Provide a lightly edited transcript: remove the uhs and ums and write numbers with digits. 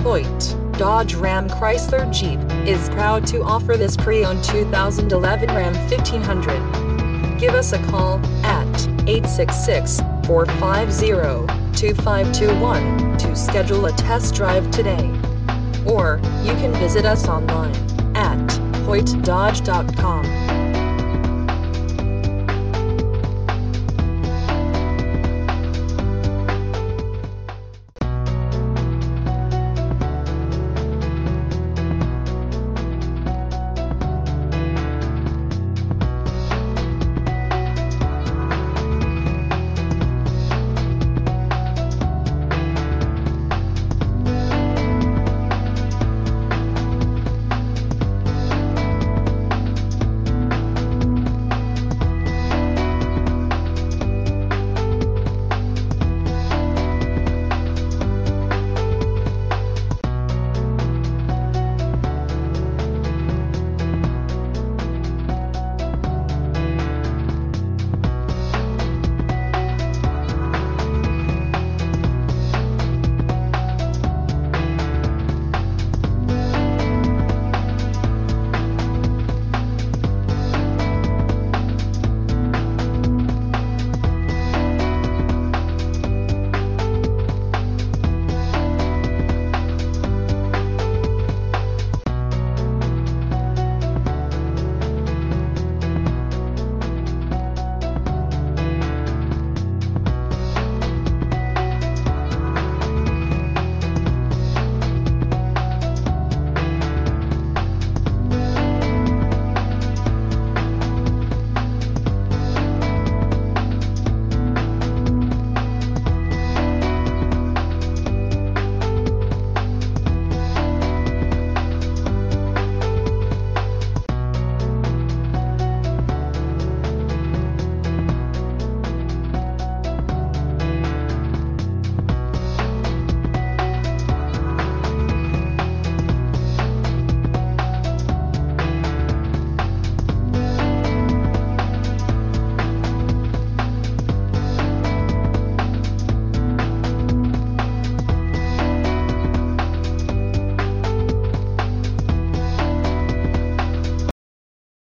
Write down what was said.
Hoyte, Dodge Ram Chrysler Jeep, is proud to offer this pre-owned 2011 Ram 1500. Give us a call at 866-450-2521 to schedule a test drive today. Or, you can visit us online at hoytedodge.com.